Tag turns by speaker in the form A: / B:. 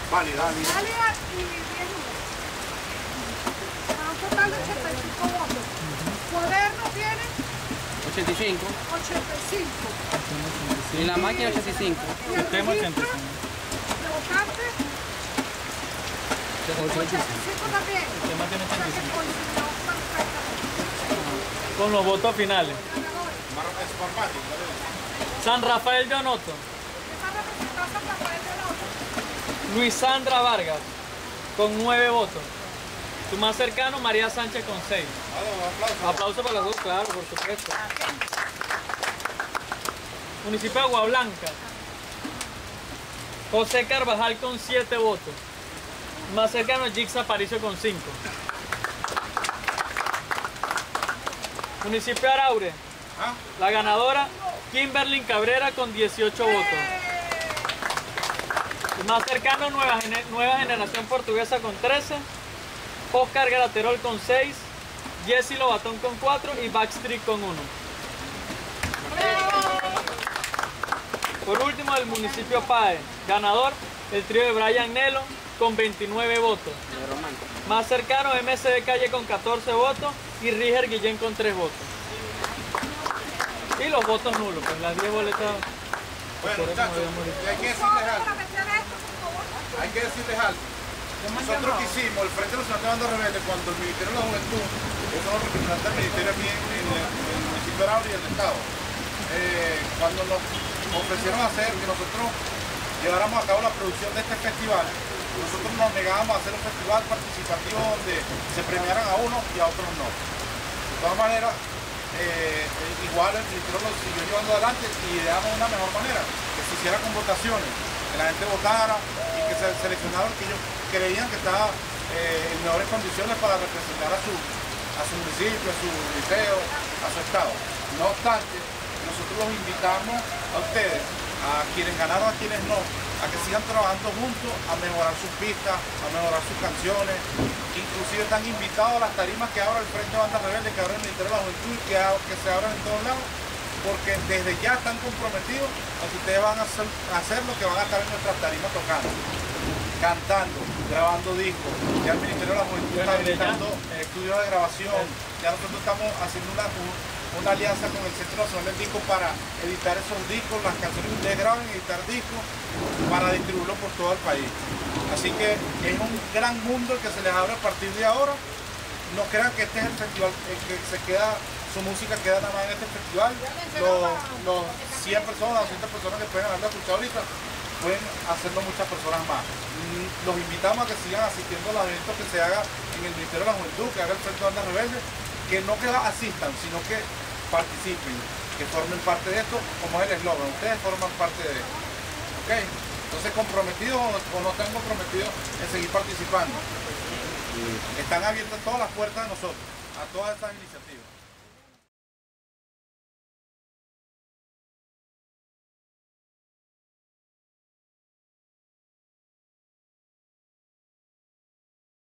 A: Válida.
B: Válida y 10 números. Para un total de 85 votos. Cuaderno tiene
C: 85.
B: 85.
C: Y la máquina 85.
B: Y el
D: Sistema
B: registro
D: 85.
B: de votantes 85 también.
D: El sistema tiene
B: O sea que
D: 85.
B: coincidió perfectamente.
D: Con los votos finales.
B: Ganadores.
A: Es formático.
D: San Rafael de Onoto.
B: Esa representó a San Rafael de Onoto.
D: Luisandra Vargas, con 9 votos. Tu más cercano, María Sánchez, con 6.
A: Aplausos.
D: Aplauso para los dos, claro, por supuesto. Municipio de Agua Blanca. José Carvajal con 7 votos. Más cercano, Jix Aparicio con 5. Municipio de Araure.
A: ¿Ah?
D: La ganadora, Kimberly Cabrera con 18 votos. El más cercano, Nueva Generación Portuguesa con 13. Oscar Graterol con 6. Jessy Lobatón con 4 y Backstreet con 1. Por último, el municipio Pae. Ganador, el trío de Brian Nelo con 29 votos. Más cercano, MCD Calle con 14 votos y Riger Guillén con 3 votos. Y los votos nulos, pues las 10 boletas.
A: Bueno, muchachos, hay que decirles algo. Hay que decirles algo. Nosotros quisimos, el Frente Nacional de Banda Rebelde, cuando el Ministerio de la Juventud, que son los representantes del Ministerio aquí en el municipio de Araure y el Estado, cuando nos ofrecieron hacer que nosotros lleváramos a cabo la producción de este festival, nosotros nos negábamos a hacer un festival participativo donde se premiaran a unos y a otros no. De todas maneras, igual el Ministerio lo siguió llevando adelante y ideamos una mejor manera, que se hiciera con votaciones, que la gente votara y que se seleccionaran que ellos creían que estaba en mejores condiciones para representar a su municipio, a su liceo, a su estado. No obstante, nosotros los invitamos a ustedes, a quienes ganaron, a quienes no, a que sigan trabajando juntos, a mejorar sus pistas, a mejorar sus canciones. Inclusive están invitados a las tarimas que abra el Frente de Banda Rebelde, que abra el Ministerio de la Juventud y que se abran en todos lados, porque desde ya están comprometidos a que ustedes van a hacer lo que van a estar en nuestras tarimas tocando, cantando, grabando discos. Ya el Ministerio de la Juventud está habilitando estudios de grabación. Ya nosotros estamos haciendo una alianza con el Centro Nacional del Disco para editar esos discos, las canciones que ustedes graben, editar discos para distribuirlos por todo el país. Así que es un gran mundo el que se les abre a partir de ahora. No crean que este es el festival, que se queda, su música queda nada más en este festival. Los 100 personas, 200 personas que pueden haberlo escuchado ahorita, pueden hacerlo muchas personas más. Los invitamos a que sigan asistiendo a los eventos que se hagan en el Ministerio de la Juventud, que haga el Frente de Banda Rebelde, que no que asistan, sino que participen, que formen parte de esto, como es el eslogan, ustedes forman parte de esto. ¿Ok? Entonces, comprometidos o no están comprometidos en seguir participando. Están abiertas todas las puertas de nosotros, a todas estas iniciativas.